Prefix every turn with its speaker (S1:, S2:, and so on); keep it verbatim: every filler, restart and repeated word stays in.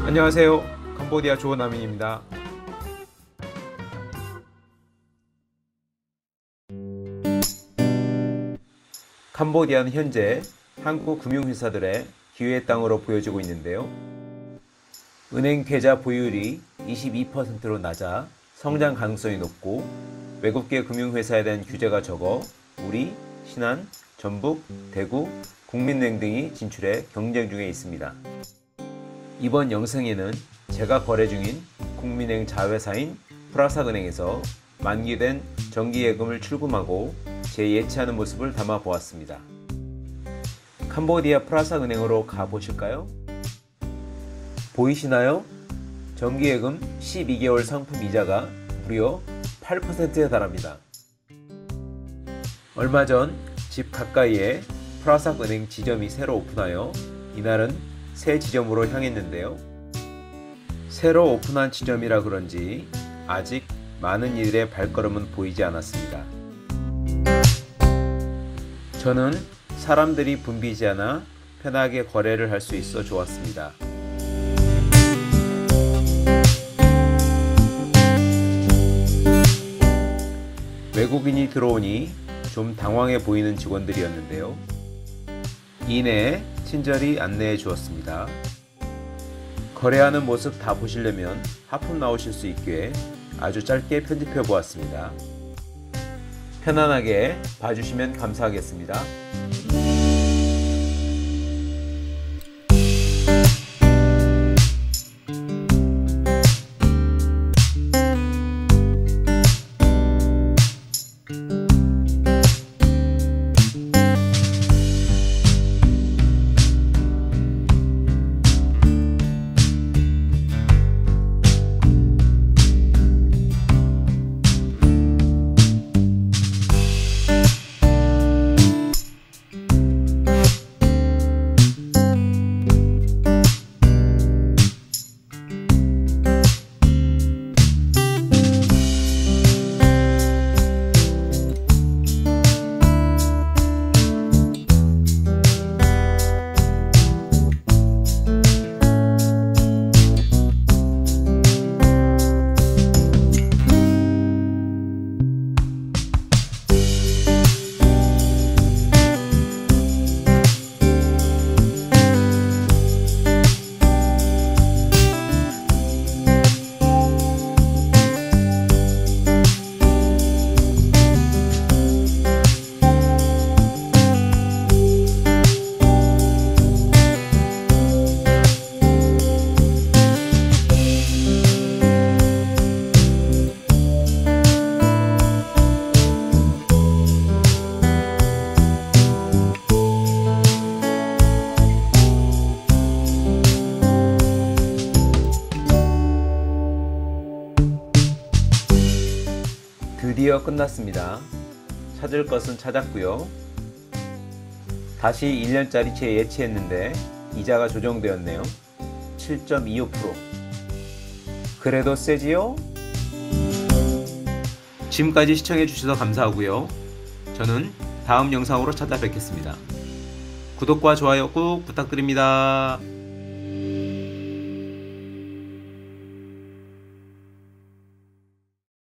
S1: 안녕하세요. 캄보디아 조원남인입니다. 캄보디아는 현재 한국 금융회사들의 기회의 땅으로 보여지고 있는데요. 은행 계좌 보유율이 이십이 퍼센트로 낮아 성장 가능성이 높고 외국계 금융회사에 대한 규제가 적어 우리, 신한, 전북, 대구, 국민은행 등이 진출해 경쟁 중에 있습니다. 이번 영상에는 제가 거래 중인 국민은행 자회사인 프라삭은행에서 만기된 정기예금을 출금하고 재예치하는 모습을 담아 보았습니다. 캄보디아 프라삭은행으로 가보실까요? 보이시나요? 정기예금 십이 개월 상품 이자가 무려 팔 퍼센트에 달합니다. 얼마 전 집 가까이에 프라삭은행 지점이 새로 오픈하여 이날은 새 지점으로 향했는데요. 새로 오픈한 지점이라 그런지 아직 많은 이들의 발걸음은 보이지 않았습니다. 저는 사람들이 붐비지 않아 편하게 거래를 할 수 있어 좋았습니다. 외국인이 들어오니 좀 당황해 보이는 직원들이었는데요. 이내에 친절히 안내해 주었습니다. 거래하는 모습 다 보시려면 하품 나오실 수 있기에 아주 짧게 편집해 보았습니다. 편안하게 봐주시면 감사하겠습니다. 드디어 끝났습니다. 찾을 것은 찾았고요. 다시 일 년짜리 재예치했는데 이자가 조정되었네요. 칠 점 이오 퍼센트. 그래도 세지요? 지금까지 시청해 주셔서 감사하고요. 저는 다음 영상으로 찾아뵙겠습니다. 구독과 좋아요 꾹 부탁드립니다.